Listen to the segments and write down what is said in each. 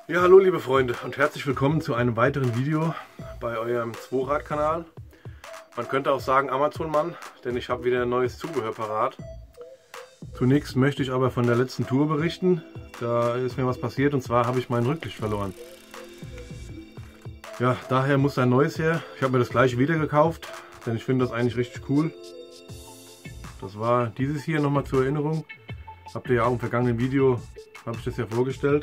Ja, hallo liebe Freunde und herzlich willkommen zu einem weiteren Video bei eurem Zweirad-Kanal. Man könnte auch sagen Amazon-Mann, denn ich habe wieder ein neues Zubehör parat. Zunächst möchte ich aber von der letzten Tour berichten. Da ist mir was passiert und zwar habe ich mein Rücklicht verloren. Ja, daher muss ein neues her. Ich habe mir das gleiche wieder gekauft, denn ich finde das eigentlich richtig cool. Das war dieses hier nochmal zur Erinnerung. Habt ihr ja auch im vergangenen Video, habe ich das ja vorgestellt.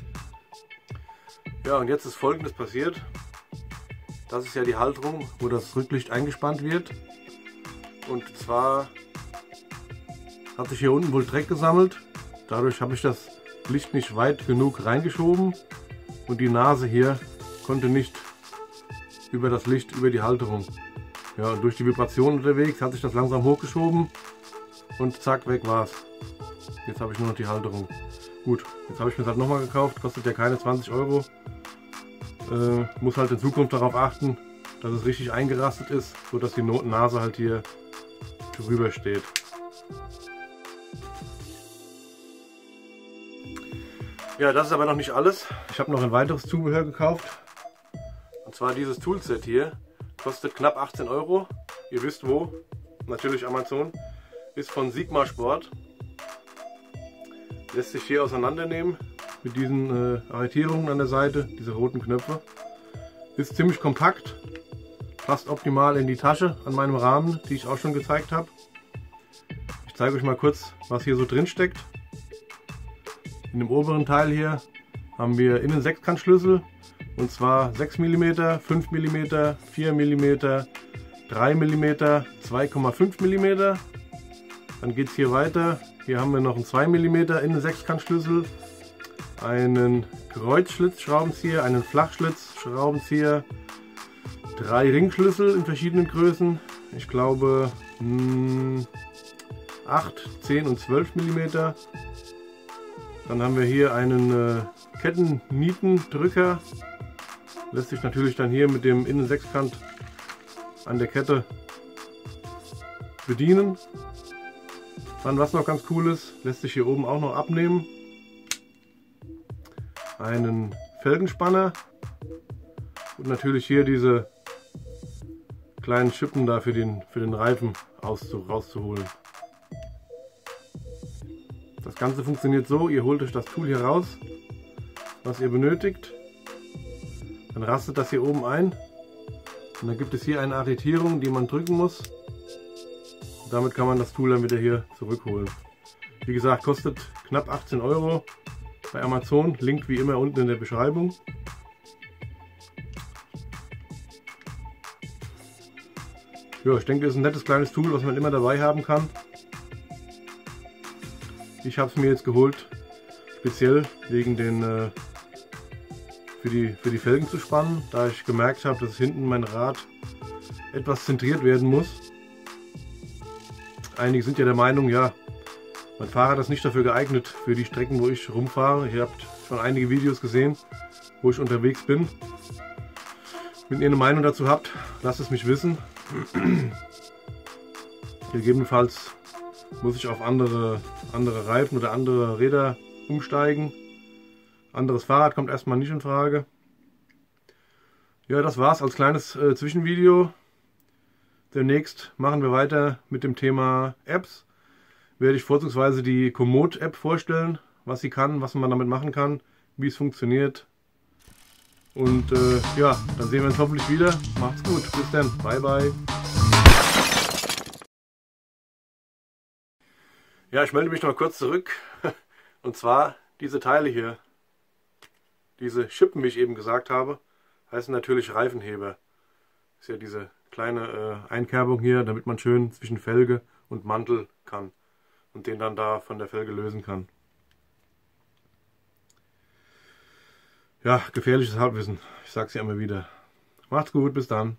Ja, und jetzt ist Folgendes passiert. Das ist ja die Halterung, wo das Rücklicht eingespannt wird. Und zwar hat sich hier unten wohl Dreck gesammelt. Dadurch habe ich das Licht nicht weit genug reingeschoben. Und die Nase hier konnte nicht über das Licht, über die Halterung. Ja, und durch die Vibration unterwegs hat sich das langsam hochgeschoben. Und zack, weg war's. Jetzt habe ich nur noch die Halterung. Gut, jetzt habe ich mir das halt nochmal gekauft. Kostet ja keine 20 Euro. Muss halt in Zukunft darauf achten, dass es richtig eingerastet ist, so dass die Nase halt hier drüber steht. Ja, das ist aber noch nicht alles. Ich habe noch ein weiteres Zubehör gekauft. Und zwar dieses Toolset hier. Kostet knapp 18 Euro. Ihr wisst wo. Natürlich Amazon. Ist von Sigma Sport. Lässt sich hier auseinandernehmen. Mit diesen Arretierungen an der Seite, diese roten Knöpfe. Ist ziemlich kompakt, passt optimal in die Tasche an meinem Rahmen, die ich auch schon gezeigt habe. Ich zeige euch mal kurz, was hier so drin steckt. In dem oberen Teil hier haben wir innen Sechskantschlüssel, und zwar 6 mm, 5 mm, 4 mm, 3 mm, 2,5 mm. Dann geht es hier weiter. Hier haben wir noch einen 2 mm innen Sechskantschlüssel, einen Kreuzschlitzschraubenzieher, einen Flachschlitzschraubenzieher, 3 Ringschlüssel in verschiedenen Größen, ich glaube 8, 10 und 12 mm. Dann haben wir hier einen Kettennietendrücker, lässt sich natürlich dann hier mit dem Innensechskant an der Kette bedienen. Dann, was noch ganz cool ist, lässt sich hier oben auch noch abnehmen. Einen Felgenspanner und natürlich hier diese kleinen Schippen da für den Reifen rauszuholen. Das Ganze funktioniert so: Ihr holt euch das Tool hier raus, was ihr benötigt, dann rastet das hier oben ein und dann gibt es hier eine Arretierung, die man drücken muss. Und damit kann man das Tool dann wieder hier zurückholen. Wie gesagt, kostet knapp 18 Euro. Bei Amazon, Link wie immer unten in der Beschreibung. Ja, ich denke, das ist ein nettes kleines Tool, was man immer dabei haben kann. Ich habe es mir jetzt geholt, speziell wegen den für die Felgen zu spannen, da ich gemerkt habe, dass hinten mein Rad etwas zentriert werden muss. Einige sind ja der Meinung, ja, mein Fahrrad ist nicht dafür geeignet, für die Strecken, wo ich rumfahre. Ihr habt schon einige Videos gesehen, wo ich unterwegs bin. Wenn ihr eine Meinung dazu habt, lasst es mich wissen. Gegebenenfalls muss ich auf andere Reifen oder andere Räder umsteigen. Anderes Fahrrad kommt erstmal nicht in Frage. Ja, das war's als kleines Zwischenvideo. Demnächst machen wir weiter mit dem Thema Apps. Werde ich vorzugsweise die Komoot-App vorstellen, was sie kann, was man damit machen kann, wie es funktioniert. Und ja, dann sehen wir uns hoffentlich wieder. Macht's gut, bis dann, bye bye. Ja, ich melde mich noch kurz zurück. Und zwar diese Teile hier, diese Schippen, wie ich eben gesagt habe, heißen natürlich Reifenheber. Ist ja diese kleine Einkerbung hier, damit man schön zwischen Felge und Mantel kann und den dann da von der Felge lösen kann. Ja, gefährliches Halbwissen. Ich sag's ja immer wieder. Macht's gut, bis dann.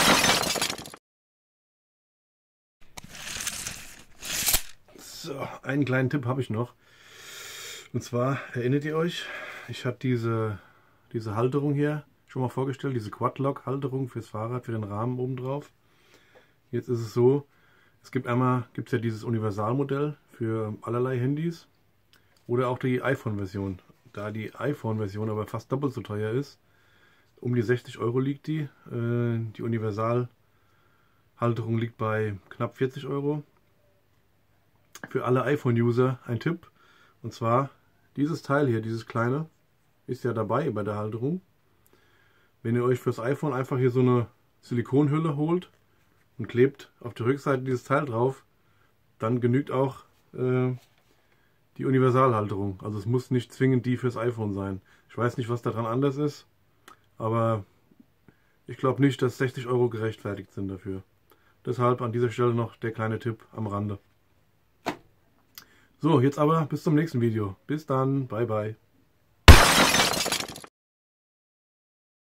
So, einen kleinen Tipp habe ich noch. Und zwar, erinnert ihr euch, ich hatte diese Halterung hier schon mal vorgestellt, diese Quad-Lock-Halterung fürs Fahrrad, für den Rahmen oben drauf. Jetzt ist es so, es gibt gibt's ja dieses Universalmodell für allerlei Handys oder auch die iPhone-Version. da die iPhone-Version aber fast doppelt so teuer ist. Um die 60 Euro liegt die. Die Universalhalterung liegt bei knapp 40 Euro. Für alle iPhone-User ein Tipp. Und zwar dieses Teil hier, dieses kleine, ist ja dabei bei der Halterung. Wenn ihr euch fürs iPhone einfach hier so eine Silikonhülle holt und klebt auf der Rückseite dieses Teil drauf, dann genügt auch die Universalhalterung. Also es muss nicht zwingend die fürs iPhone sein. Ich weiß nicht, was daran anders ist, aber ich glaube nicht, dass 60 Euro gerechtfertigt sind dafür. Deshalb an dieser Stelle noch der kleine Tipp am Rande. So, jetzt aber bis zum nächsten Video. Bis dann, bye bye.